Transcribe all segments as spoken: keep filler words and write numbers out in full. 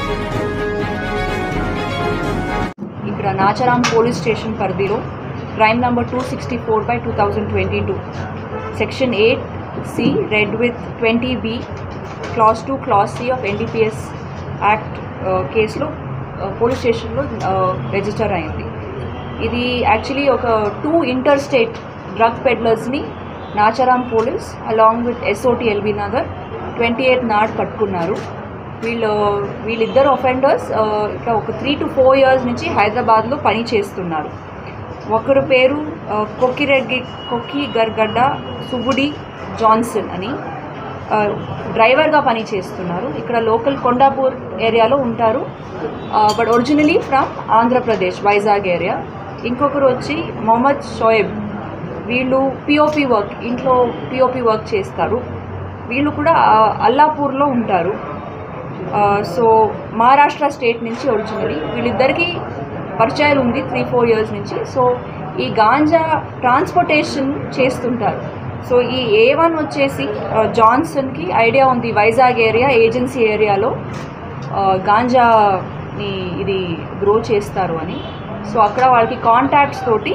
ఇక్కడ Nacharam police station పరిధిలో crime number two sixty four by two thousand twenty two section eight C read with twenty B class two class C of NDPS act కేసులో police స్టేషన్లో register అయింది. ఇది actually ఒక two inter state drug పెడ్లర్స్ని Nacharam police along with SOT LB Nagar twenty eighth నాడు పట్టుకున్నారు. వీళ్ళు వీళ్ళిద్దరు అఫెండర్స్ ఇక్కడ ఒక త్రీ టు ఫోర్ ఇయర్స్ నుంచి హైదరాబాద్లో పని చేస్తున్నారు. ఒకరు పేరు కొక్కిరెడ్డి కొక్కి గర్గడ్డ సుబుడి జాన్సన్ అని డ్రైవర్గా పని చేస్తున్నారు. ఇక్కడ లోకల్ కొండాపూర్ ఏరియాలో ఉంటారు, but originally from Andhra Pradesh Vizag area. ఇంకొకరు వచ్చి మొహమ్మద్ షోయబ్, వీళ్ళు పిఓపి వర్క్ ఇంట్లో పిఓపి వర్క్ చేస్తారు. వీళ్ళు కూడా అల్లాపూర్లో ఉంటారు. సో మహారాష్ట్ర స్టేట్ నుంచి ఒరిజినలీ వీళ్ళిద్దరికీ పరిచయాలు ఉంది త్రీ ఫోర్ ఇయర్స్ నుంచి. సో ఈ గాంజా ట్రాన్స్పోర్టేషన్ చేస్తుంటారు. సో ఈ ఏ వన్ వచ్చేసి జాన్సన్కి ఐడియా ఉంది వైజాగ్ ఏరియా ఏజెన్సీ ఏరియాలో గాంజాని ఇది గ్రో చేస్తారు అని. సో అక్కడ వాళ్ళకి కాంటాక్ట్స్ తోటి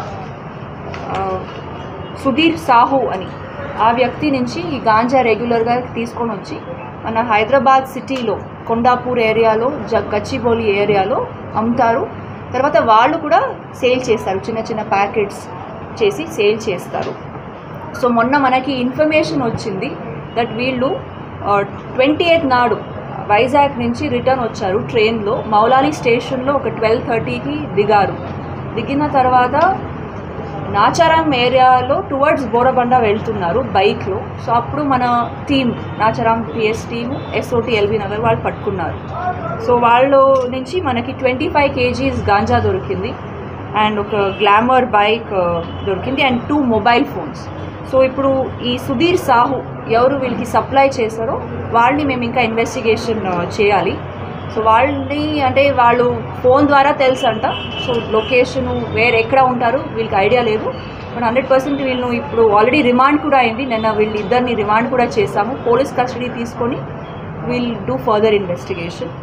సుధీర్ సాహు అని ఆ వ్యక్తి నుంచి ఈ గాంజా రెగ్యులర్గా తీసుకొని వచ్చి మన హైదరాబాద్ సిటీలో కొండాపూర్ ఏరియాలో జ గచ్చిబౌలి ఏరియాలో అమ్ముతారు. తర్వాత వాళ్ళు కూడా సేల్ చేస్తారు, చిన్న చిన్న ప్యాకెట్స్ చేసి సేల్ చేస్తారు. సో మొన్న మనకి ఇన్ఫర్మేషన్ వచ్చింది దట్ వీళ్ళు ట్వంటీ ఎయిత్ నాడు వైజాగ్ నుంచి రిటర్న్ వచ్చారు ట్రైన్లో. మౌలాలి స్టేషన్లో ఒక ట్వెల్వ్ థర్టీకి దిగారు. దిగిన తర్వాత నాచారం ఏరియాలో టువర్డ్స్ బోరబండ వెళ్తున్నారు బైక్లో. సో అప్పుడు మన team Nacharam PS team SOT LB Nagar వాళ్ళు పట్టుకున్నారు. సో వాళ్ళు నుంచి మనకి ట్వంటీ ఫైవ్ కేజీస్ గాంజా దొరికింది అండ్ ఒక గ్లామర్ బైక్ దొరికింది and two mobile phones. So ఇప్పుడు ఈ సుధీర్ సాహు ఎవరు వీళ్ళకి సప్లై చేశారో వాళ్ళని మేము ఇంకా ఇన్వెస్టిగేషన్ చేయాలి. సో వాళ్ళని అంటే వాళ్ళు ఫోన్ ద్వారా తెలుసు అంట. సో లొకేషను వేరే ఎక్కడ ఉంటారు వీళ్ళకి ఐడియా లేదు. బట్ హండ్రెడ్ పర్సెంట్ వీళ్ళు ఇప్పుడు ఆల్రెడీ రిమాండ్ కూడా అయింది. నిన్న వీళ్ళు ఇద్దరిని రిమాండ్ కూడా చేశాము. పోలీస్ కస్టడీ తీసుకొని విల్ డూ ఫర్దర్ ఇన్వెస్టిగేషన్.